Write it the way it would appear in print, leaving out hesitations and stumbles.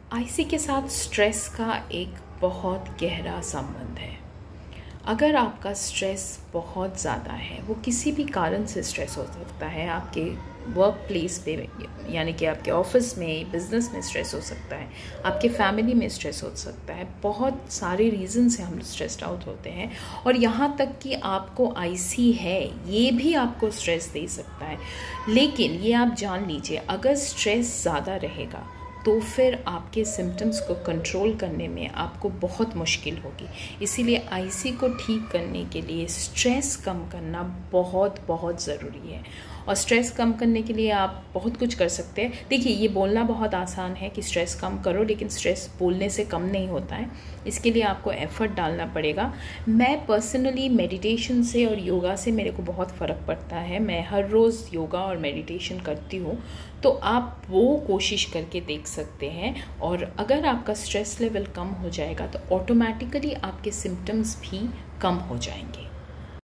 IC के साथ stress का एक बहुत गहरा संबंध है। अगर आपका स्ट्रेस बहुत ज़्यादा है, वो किसी भी कारण से स्ट्रेस हो सकता है, आपके वर्क प्लेस पे यानी कि आपके ऑफिस में, बिज़नेस में स्ट्रेस हो सकता है, आपके फैमिली में स्ट्रेस हो सकता है। बहुत सारे रीज़न से हम स्ट्रेस्ड आउट होते हैं और यहाँ तक कि आपको आईसी है ये भी आपको स्ट्रेस दे सकता है। लेकिन ये आप जान लीजिए, अगर स्ट्रेस ज़्यादा रहेगा तो फिर आपके सिम्टम्स को कंट्रोल करने में आपको बहुत मुश्किल होगी। इसीलिए आईसी को ठीक करने के लिए स्ट्रेस कम करना बहुत बहुत ज़रूरी है। और स्ट्रेस कम करने के लिए आप बहुत कुछ कर सकते हैं। देखिए, ये बोलना बहुत आसान है कि स्ट्रेस कम करो, लेकिन स्ट्रेस बोलने से कम नहीं होता है। इसके लिए आपको एफ़र्ट डालना पड़ेगा। मैं पर्सनली मेडिटेशन से और योगा से मेरे को बहुत फ़र्क पड़ता है। मैं हर रोज़ योगा और मेडिटेशन करती हूँ, तो आप वो कोशिश करके देख सकते हैं। और अगर आपका स्ट्रेस लेवल कम हो जाएगा तो ऑटोमेटिकली आपके सिम्टम्स भी कम हो जाएंगे।